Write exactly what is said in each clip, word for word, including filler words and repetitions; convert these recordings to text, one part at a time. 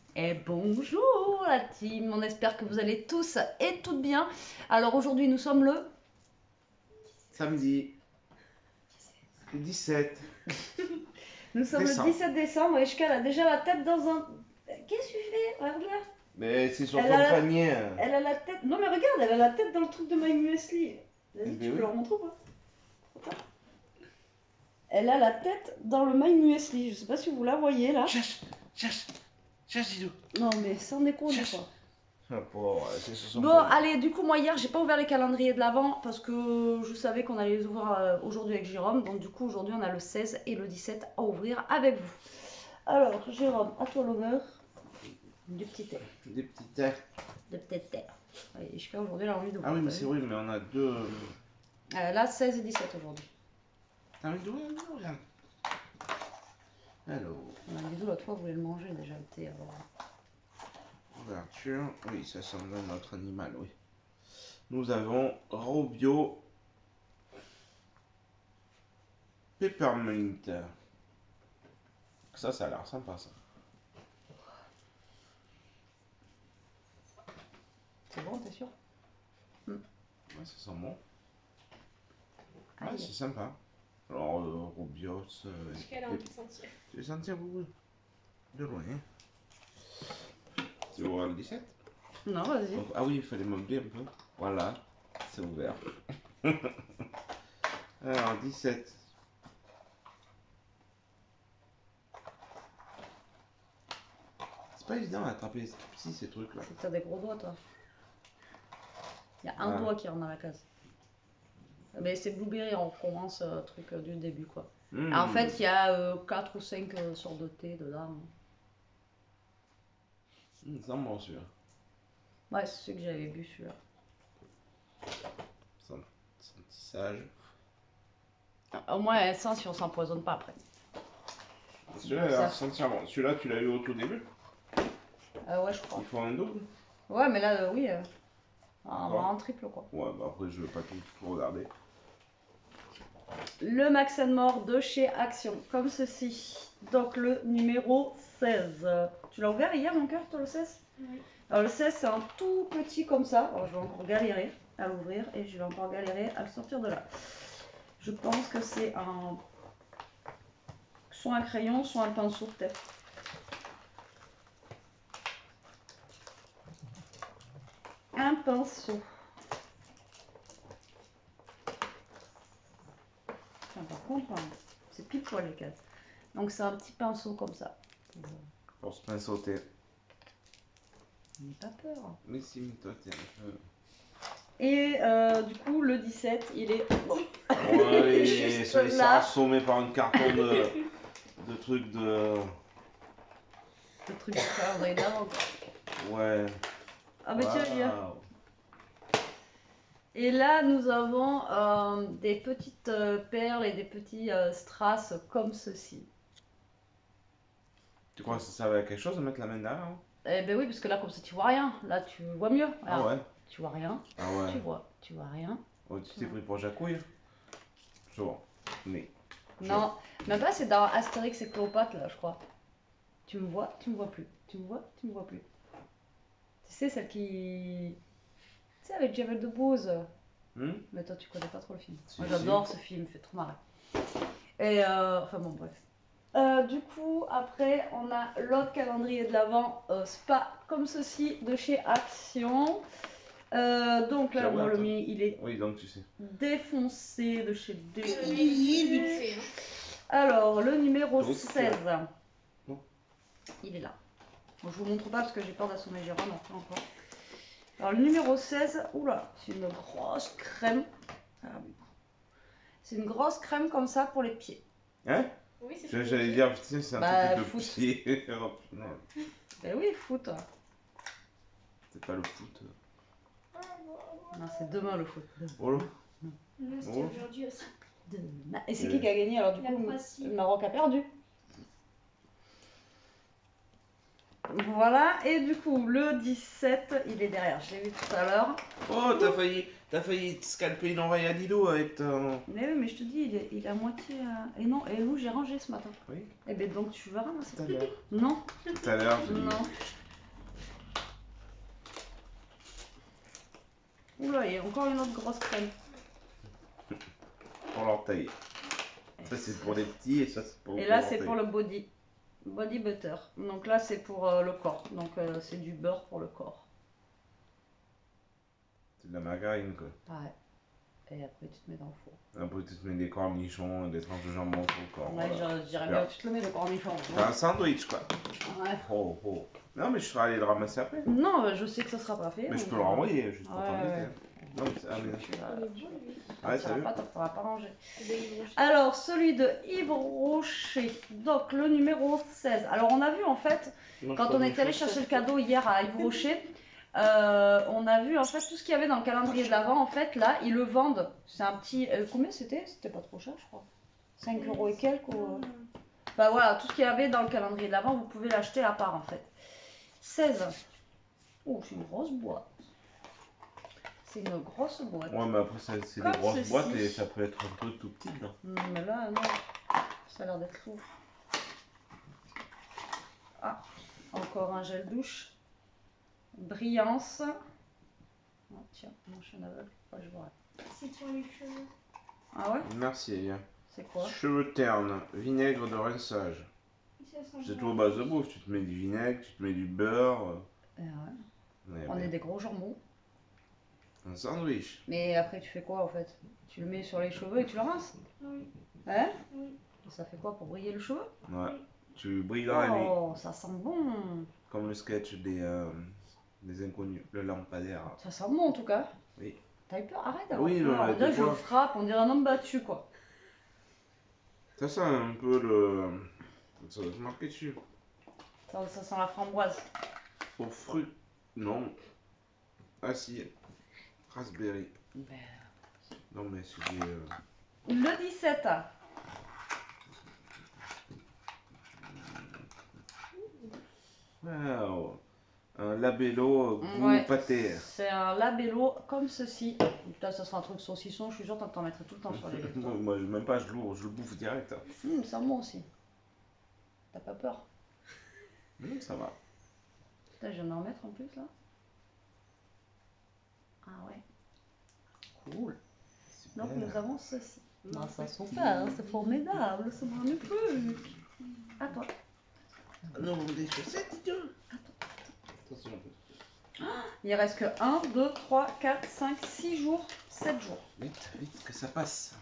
Et bonjour la team, on espère que vous allez tous et toutes bien. Alors aujourd'hui nous sommes le... Samedi dix-sept. Nous sommes Décembre. le dix-sept décembre et Ishka a déjà la tête dans un... Qu'est-ce que tu fais? Regarde là. Mais c'est sur Elle ton a la- panier. Elle a la tête... Non mais regarde, elle a la tête dans le truc de My Muesli. Vas-y, Eh tu ben peux oui. leur montrer ou pas? Elle a la tête dans le My Muesli, je sais pas si vous la voyez là. Cherche, cherche, cherche Didou. Non mais sans déconner Cherche. quoi. Ah, pauvre, c'est sur son Bon, panier. allez, du coup, moi hier, j'ai pas ouvert les calendriers de l'avant parce que je savais qu'on allait les ouvrir euh, aujourd'hui avec Jérôme. Donc, du coup, aujourd'hui, on a le seize et le dix-sept à ouvrir avec vous. Alors, Jérôme, à toi l'honneur. Du petit thé. Des petits terres. De peut-être terre. Allez, jusqu'à aujourd'hui, elle a envie d'ouvrir. Ah oui, mais c'est vrai, mais on a deux. Euh, là, seize et dix-sept aujourd'hui. T'as envie d'ouvrir? Non, regarde. Alors, On a bisous, l'autre fois, vous voulez le manger déjà, le thé. Alors... ouverture. Oui, ça semble notre animal, oui. Nous avons Robio Peppermint. Ça, ça a l'air sympa, ça. C'est bon, t'es sûr? Ouais, ça sent bon. Ouais, Aïe. c'est sympa. Alors, euh, Rubios. Euh, Est-ce qu'elle a envie de sentir? Tu veux sentir vous de loin. Tu veux voir le dix-sept? Non, vas-y. Donc, ah oui, il fallait meubler un peu. Voilà, c'est ouvert. Alors, dix-sept. C'est pas évident à attraper si ces trucs là. C'est que t'as des gros doigts, toi. Il y a un Ah. doigt qui rentre dans la case. Mais c'est Blueberry, on commence euh, truc euh, du début, quoi. Mmh. En fait, il y a euh, quatre ou cinq euh, sortes de thé dedans. Mmh, ça me bon celui-là. Ouais, c'est ce que j'avais bu, celui-là. Sentissage. Ah, au moins, elle sent si on s'empoisonne pas après. Celui-là, il a l'air sentir bon. Celui-là, tu l'as eu au tout début? Euh, ouais, je crois. Il faut un double? Ouais, mais là, euh, oui. Euh, en, en triple, quoi. Ouais, bah après, je veux pas tout, tout regarder. Le Max and More de chez Action, comme ceci. Donc, le numéro seize. Tu l'as ouvert hier, mon cœur, toi, le seize? Oui. Alors, le seize, c'est un tout petit comme ça. Alors, je vais encore galérer à l'ouvrir et je vais encore galérer à le sortir de là. Je pense que c'est un... soit un crayon, soit un pinceau, peut-être. Un pinceau. Enfin, par contre, hein, c'est pile poil les cases. Donc, c'est un petit pinceau comme ça. Pour se pinceauter. N'aie pas peur. Mais si, mais toi, t'es un peu. Et euh, du coup, le dix-sept, il est. Ouais, Juste ça, il s'est là. assommé par un carton de, de trucs de. Le truc de calendrier d'avant, quoi. Ouais. Ah, mais tiens, viens. Waouh. Et là, nous avons euh, des petites euh, perles et des petits euh, strass comme ceci. Tu crois que ça servait à quelque chose de mettre la main derrière? Hein? Eh ben oui, parce que là, comme ça, tu vois rien. Là, tu vois mieux. Ah Regarde. ouais? Tu vois rien. Ah ouais. Tu vois, tu vois rien. Oh, tu t'es pris pour Jacouille? Je vois. Mais. Non, même pas, c'est dans Astérix et Cléopâtre, là, je crois. Tu me vois, tu me vois plus. Tu me vois, tu me vois plus. Tu sais, celle qui. Tu sais, avec Jamel Debbouze. Hmm? Mais toi, tu connais pas trop le film. Si, Moi, si. j'adore ce film, il me fait trop marrer. Et euh, enfin bon, bref. Euh, du coup, après, on a l'autre calendrier de l'Avent, euh, Spa comme ceci de chez Action. Euh, donc là, Tiens, moi, ouais, le attends. mien, il est Oui, donc tu sais. défoncé de chez Défoncé. Vite fait, hein. Alors, le numéro Donc, seize, Bon. il est là. Bon, je vous montre pas parce que j'ai peur d'assommer Jérôme après encore. Alors, le numéro seize, oula, c'est une grosse crème. Ah, oui. C'est une grosse crème comme ça pour les pieds. Hein? Oui, c'est Je- ce J'allais que dire, putain, c'est un Bah, truc de foot. pied. Oh, non, Ben oui, foot. c'est pas le foot. Non, c'est demain le foot. Oh là. Nous, c'était Oh. aujourd'hui aussi. Demain. Et c'est Euh. qui qui a gagné alors du La coup? Croatie. Le Maroc a perdu. Voilà, et du coup, le dix-sept, il est derrière, je l'ai vu tout à l'heure. Oh, t'as failli, t'as failli te scalper une oreille à Dido avec ton. Mais oui, mais je te dis, il est, il est à moitié. euh, Et non, et où j'ai rangé ce matin. Oui, Et ben donc tu vas ramasser. tout à l'heure. Non, Tout à l'heure, je dis. non. Oula, il y a encore une autre grosse crème. Pour l'orteil. Ça c'est pour les petits et ça c'est pour Et pour là, c'est l'orteil. pour le body. Body butter. Donc là, c'est pour euh, le corps. Donc euh, c'est du beurre pour le corps. C'est de la margarine quoi. Ouais. Et après, tu te mets dans le four. Après tu te mets des cornichons et des tranches de jambon sur le corps. Ouais, voilà. je, je dirais Super. bien que tu te le mets le cornichon. C'est un sandwich quoi. Ouais. Oh oh. Non mais je serais allé le ramasser après. Non, bah, je sais que ça sera pas fait. Mais je donc, peux le euh, renvoyer juste pour Ouais, t'embêter. ouais. Non mais c'est... Ah mais... Tu vas, Il est beau, lui. Ouais, tu iras salut. pas, tu pourras pas ranger. Il est beau. Alors, celui de Yves Rocher, donc le numéro seize. Alors, on a vu en fait, quand on est allé chercher le cadeau hier à Yves Rocher, euh, on a vu en fait tout ce qu'il y avait dans le calendrier de l'Avent. En fait, là, ils le vendent. C'est un petit. euh, combien c'était? C'était pas trop cher, je crois. cinq euros et quelques. Ou... Enfin voilà, tout ce qu'il y avait dans le calendrier de l'Avent, vous pouvez l'acheter à part en fait. seize. Oh, c'est une grosse boîte. C'est une grosse boîte. Ouais mais après ça, c'est Comme des grosses ceci. boîtes et ça peut être un peu tout petit non. Non, mais là, non. Ça a l'air d'être lourd. Ah, encore un gel douche. Brillance. Oh, tiens, moi je suis en aveugle. Ouais, je vois. C'est pour les cheveux. Ah ouais? Merci. C'est quoi? Cheveux ternes, vinaigre de rinçage. Ça sent C'est bon. tout à base de bouffe. Tu te mets du vinaigre, tu te mets du beurre. Eh ouais. Ouais, On ouais. est des gros jambons. Un sandwich. Mais après, tu fais quoi en fait? Tu le mets sur les cheveux et tu le rinces? Oui, Hein? oui. Ça fait quoi pour briller le cheveu? Ouais. Tu brilles dans la nuit. Oh, ça sent bon. Comme le sketch des, euh, des inconnus. Le lampadaire. Ça sent bon en tout cas. Oui. T'as eu peur? Arrête d'avoir Oui, peur. non, On mais dirait des que je le fois- frappe, on dirait un homme battu quoi. Ça sent un peu le... Ça doit être marqué dessus. Ça, ça sent la framboise. Au fruit. Non. Ah si. Raspberry. Non mais c'est des... euh, Le dix-sept. Wow. Un labello goût Ouais. pâté. C'est un labello comme ceci. Putain, ça sera un truc saucisson, je suis sûre que t'en mettrais tout le temps sur les lèvres. moi, moi, je- même pas, je l'ouvre, je le bouffe direct. hein. Hum, ça moi aussi. T'as pas peur? Hum, ça va. Putain, je viens d'en mettre en plus là. Ah ouais. Cool. Super. Donc nous avons ceci. Non, ça super, c'est formidable, c'est magnifique. À toi. Non, des chaussettes, idiot. Attention un peu. Il reste que un, deux, trois, quatre, cinq, six jours, sept jours. Vite, vite, que ça passe.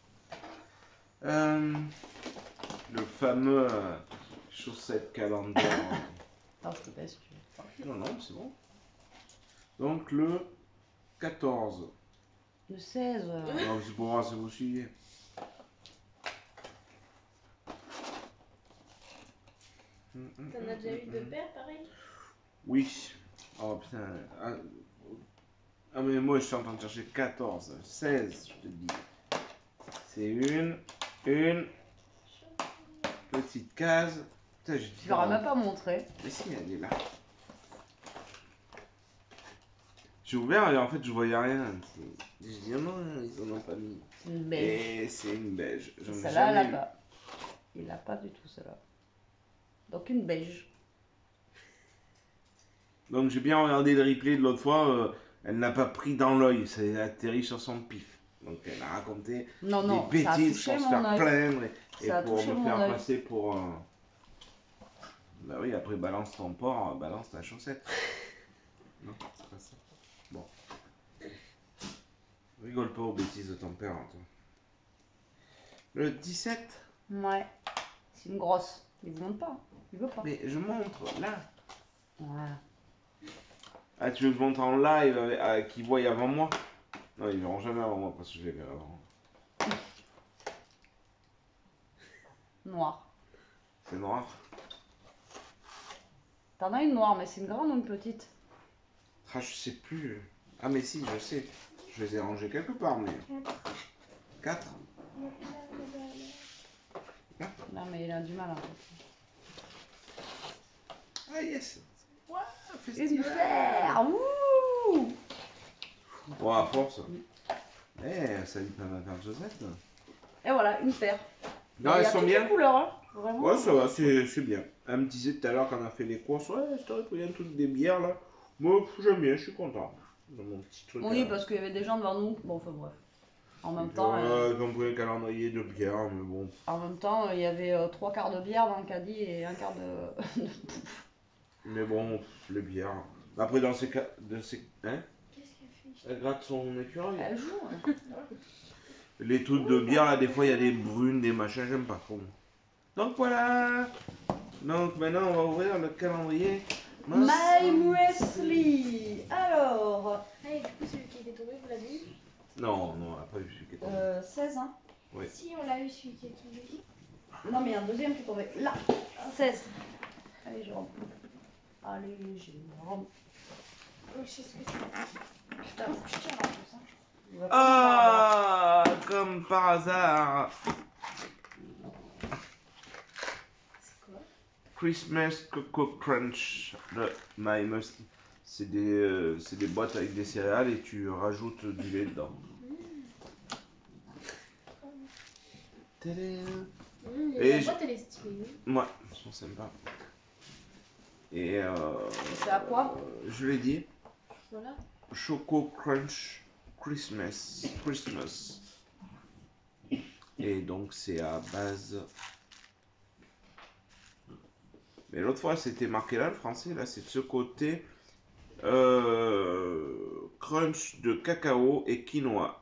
Euh, le fameux euh, chaussette calendrier. Attends, je te baisse, tu veux. non, non, c'est bon. Donc le quatorze. Le seize. euh, Non, c'est pour voir si vous suivez. Hum, hum, T'en hum, as déjà hum, eu de hum. paires pareil? Oui. Oh putain. Ah, ah, mais moi je suis en train de chercher quatorze, seize, je te dis. C'est une, une petite case. Putain, j'ai Tu leur as même pas montré. Mais si, elle est là. J'ai ouvert et en fait je voyais rien. J'ai dit non, ils en ont pas mis. C'est une beige. Et c'est une beige. J'en ai Celle-là, elle jamais a eu. pas. Il a pas du tout celle-là. Donc une beige. Donc j'ai bien regardé le replay de l'autre fois. euh, elle n'a pas pris dans l'œil, ça a atterri sur son pif. Donc elle a raconté Non, non, des ça a bêtises touché pour se mon faire œil. plaindre et, et Ça a pour touché me mon faire œil. passer pour un. Bah oui, après balance ton porc, balance ta chaussette. Non, c'est pas ça. Bon. Rigole pas aux bêtises de ton père, hein, toi. Le dix-sept. Ouais. C'est une grosse. Il vous montre pas. hein. Il veut pas. Mais je montre, là. Ouais. Ah, tu veux que je montre en live avec, avec- qu'ils voient avant moi? Non, ils verront jamais avant moi parce que je les verrai avant. Noire. C'est noir. T'en as une noire, mais c'est une grande ou une petite? Ah, je sais plus. Ah, mais si, je sais. Je les ai rangés quelque part, mais. quatre. Non, mais il a du mal en fait. Ah, yes. Ouais, Une festival. paire. Ouh. Bon, à force. Eh, ça dit pas ma paire de chaussettes. là. Et voilà, une paire. Non, Il y elles a sont toutes bien. les couleurs, hein. Vraiment. Ouais, ça va, c'est c'est bien. Elle me disait tout à l'heure quand on a fait les courses, ouais, je t'aurais pris un truc des bières là. Moi, j'aime bien, je suis content. Dans mon petit truc. Oui, à- parce qu'il y avait des gens devant nous. Bon, enfin bref. En même temps, euh, Ouais, comme pour un calendrier de bière, mais bon. en même temps, il y avait euh, trois quarts de bière dans le caddie et un quart de. Mais bon, pff, les bières. Après, dans ces cas. De ces... Hein Qu'est-ce qu'elle fait Elle gratte son écureuil. Elle joue. hein. Les trucs de bière, là, des fois, il y a des brunes, des machins, j'aime pas trop. Donc voilà. Donc maintenant, on va ouvrir le calendrier. My Wesley. Alors, Allez, du coup, celui qui était tombé, vous l'avez eu Non, non, on n'a pas eu celui qui est tombé. euh, seize, hein. Oui. Si, on l'a eu, celui qui est tombé. Non, mais il y a un deuxième qui est tombé. Là, seize. Allez, Jérôme. Allez, Jérôme. Oh, je sais ce que c'est. Putain, faut que je tire en plus. Hein. Il va pas me faire Ah, comme par hasard. C'est quoi Christmas Cocoa Crunch de My Must. C'est des, euh, c'est des boîtes avec des céréales et tu rajoutes du lait dedans. Tadam. Mmh, Et La je- boîte, elle est stylée. Ouais, ils sont sympas. Et euh, C'est à quoi euh, je l'ai dit, Voilà. Choco Crunch Christmas. Christmas. Et donc c'est à base. Mais l'autre fois c'était marqué là le français, là c'est de ce côté. Euh, crunch de cacao et quinoa.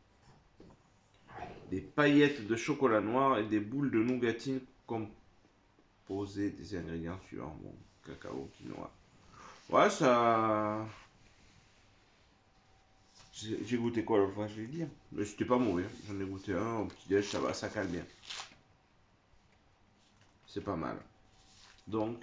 Des paillettes de chocolat noir et des boules de nougatine composées des ingrédients suivants. Bon, cacao, quinoa. Ouais, ça. J'ai j'ai goûté quoi l'autre fois, je vais dire. Mais c'était pas mauvais. J'en ai goûté un au petit-déj, ça va, ça cale bien. C'est pas mal. Donc.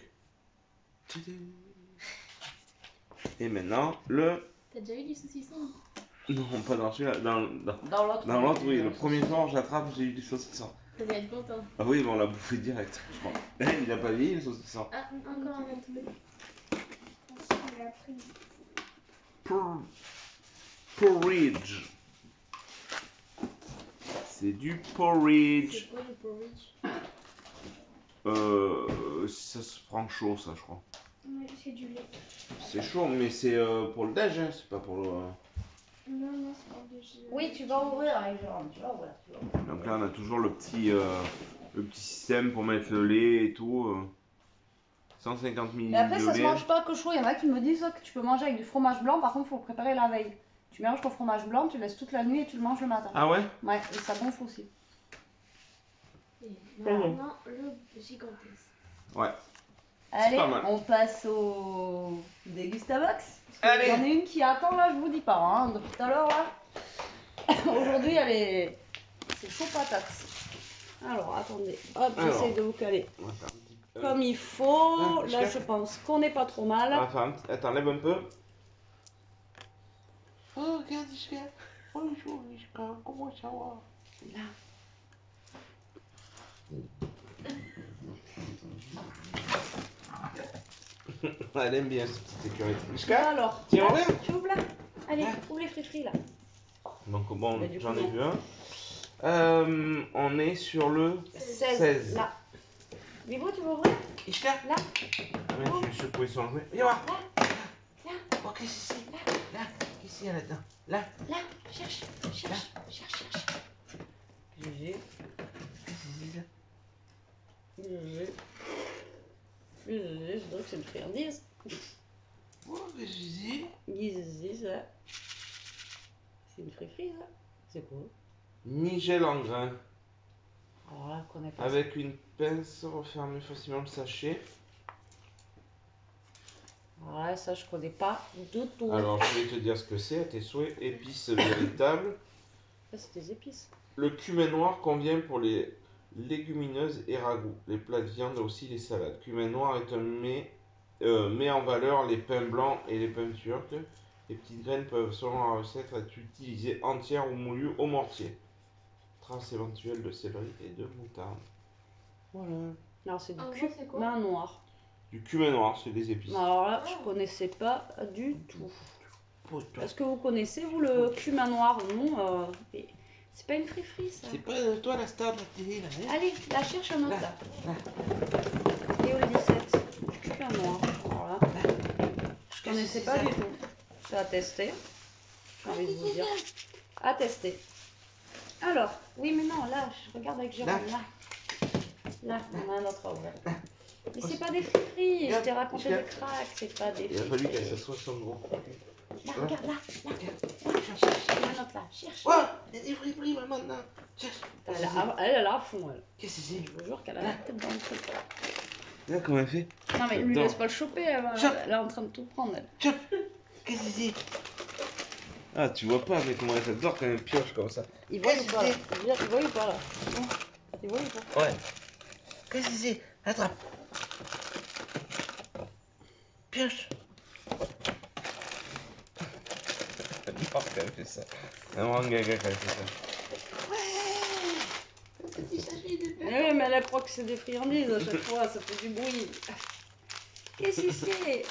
Et maintenant, le. T'as déjà eu du saucisson Non, pas dans celui-là. Dans, dans, Dans l'autre. dans l'autre, oui. Le premier soir, j'attrape, j'ai eu des saucissons. T'as dû être content. Ah oui, mais on l'a bouffé direct, je crois. Eh, il a pas vieilli, le saucisson. Ah, encore un autre. On l'a pris. Por- Porridge. C'est du porridge. C'est quoi le porridge Euh, ça se prend chaud, ça, je crois. Ouais, c'est du lait. C'est chaud, mais c'est euh, pour le déj, hein, c'est pas pour le. Non, non, c'est pas du jus. Oui, tu vas ouvrir avec Jérôme. Tu vas ouvrir. Tu vas ouvrir. Donc là, on a toujours le petit, euh, le petit système pour mettre le lait et tout. euh, cent cinquante Mais millilitres après, de ça se lait. mange pas que chaud. Il y en a qui me disent que tu peux manger avec du fromage blanc. Par contre, il faut le préparer la veille. Tu mélanges ton fromage blanc, tu laisses toute la nuit et tu le manges le matin. Ah ouais? Ouais, et ça gonfle aussi. Et Pardon. maintenant, le gigantesque. Ouais. Allez, pas mal. on passe au Dégustabox. Allez. Il y en a une qui attend là, je vous dis pas, hein, depuis tout à l'heure là. Aujourd'hui, elle est. C'est chaud patate. Alors, attendez. Hop, Alors. j'essaie de vous caler On va faire un petit peu. comme il faut. Ah, Là, jusqu'à- je pense qu'on n'est pas trop mal. On va faire un petit- Attends, lève un peu. Oh, regarde, Ishka. Bonjour, Ishka. Comment ça va? Là. Elle aime bien cette petite écureuil. Ishka? Alors, Tiens, là, ouvre. tu ouvres là. Allez, Ah. ouvre les frits là. Donc bon, Mais du j'en coup, ai non. vu un. Euh, on est sur le seize. seize. Là. Vivo, tu veux ouvrir? Ishka? Là. Ouais, je vais secouer son jouet. Viens voir. Là. Là. Oh, qu'est-ce que c'est? Là. Qu'est-ce qu'il y a là-dedans? Là. Là. Cherche. Cherche. Cherche, cherche. Gégé. Qu'est-ce que c'est là? Gégé. Gégé, je dirais que c'est une friandise. Oh, qu'est-ce que c'est? Gégé, ça. C'est une frifrie, ça. C'est quoi? Nigel en grain. Alors là, je connais pas. Avec une pince, refermer facilement le sachet. ça. Alors là, ça, je connais pas du tout. Alors, je vais te dire ce que c'est à tes souhaits. Épices véritables. Ça, c'est des épices. Le cumin noir convient pour les légumineuses et ragoûts, les plats de viande aussi les salades. Cumin noir est un mets, euh, met en valeur les pains blancs et les pains turcs. Les petites graines peuvent, selon la recette, être utilisées entières ou moulues au mortier. Traces éventuelles de céleri et de moutarde. Voilà. Alors, c'est du En gros, c'est quoi cumin noir. Du cumin noir, c'est des épices. Alors là, je connaissais pas du tout. Pose-toi. Est-ce que vous connaissez, vous, le cumin noir? Non, euh, et- c'est pas une frifrie, ça. C'est pas euh, toi la star de la télé là, hein? Allez, là, cherche un autre, Là, là. là. Et au dix-sept, du cumin noir. Alors là, je connaissais pas du tout. C'est à tester. J'ai envie de vous dire. À tester. Alors, oui, mais non, là, je regarde avec Jérôme, là. Là, on a un autre à ouvrir. Mais c'est pas des friperies, je t'ai raconté des cracks, c'est pas des Il a fallu qu'elle friperies. s'assoie sur le gros. Là, regarde, là, là, là, cherche, il y en a un autre là, cherche. Ouais, il y a des friperies maman maintenant. Cherche. Elle, a- elle, elle a à fond, elle. Qu'est-ce que c'est? Je vous jure qu'elle a la tête dans le truc. Là, comment elle fait? Non, mais lui Attends. laisse pas le choper, elle, va- Chope. elle est en train de tout prendre, elle. Chope. Qu'est-ce que c'est? Ah, tu vois pas, mais comment elle s'adore quand elle pioche comme ça. Il voit ou Qu'est-ce pas que là? Il voit- il voit ou pas là? Il voit ou pas? Ouais. Qu'est-ce que c'est? Attrape. Pioche. J'adore quand elle fait ça. C'est vraiment un gaga quand elle fait ça. Eh oui, mais elle croit que c'est des friandises à chaque fois, ça fait du bruit. Qu'est-ce que c'est?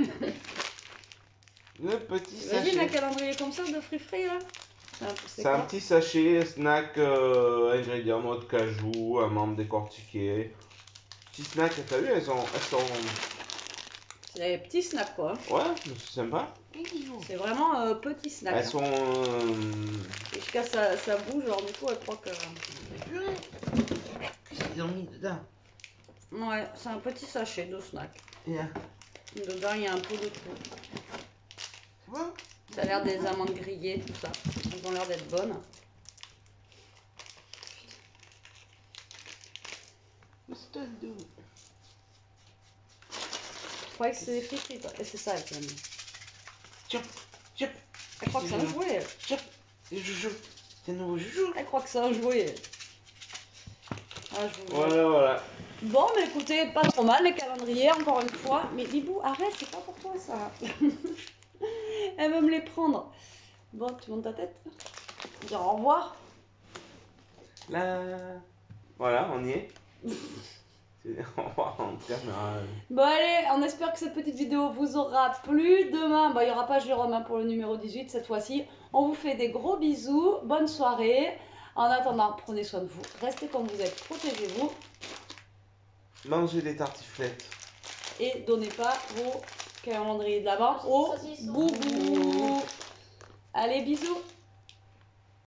Le petit Imagine un sachet. calendrier comme ça de free-free là. C'est un- C'est C'est un quoi? petit sachet, snack, euh, ingrédients, noix de cajou, amandes décortiquées. Petit snack, t'as vu, elles sont, elles sont... C'est des petits snacks quoi. Ouais, mais c'est sympa. C'est vraiment euh, petit snack. Elles hein. sont... euh, Et jusqu'à ça, ça bouge, alors du coup elle croit que. Qu'est-ce qu'ils ont mis dedans? Ouais, c'est un petit sachet de snack. Et là, Dedans il y a un peu de tout. tu vois? Ça a l'air des amandes grillées, tout ça. Elles ont l'air d'être bonnes. Je croyais que c'était des frites, toi. Et c'est ça avec la mienne. Tiens, tiens, Elle croit que c'est un jouet. elle. tiens, c'est Joujou. C'est un nouveau Joujou. Elle croit que c'est un jouet. Ah, je vous jure. Voilà, voilà. Bon, mais écoutez, pas trop mal les calendriers, encore une fois. Mais Bibou, arrête, c'est pas pour toi ça. Elle veut me les prendre. Bon, tu montes ta tête. Dire au revoir. Là... Voilà, on y est. C'est- On va en caméra. Bon, allez, on espère que cette petite vidéo vous aura plu. Demain, bah, il n'y aura pas Jérôme hein, pour le numéro dix-huit cette fois-ci. On vous fait des gros bisous. Bonne soirée. En attendant, prenez soin de vous. Restez comme vous êtes. Protégez-vous. Manger des tartiflettes. Et donnez pas vos calendriers de l'avant au Saucisson. boubou. Allez, bisous.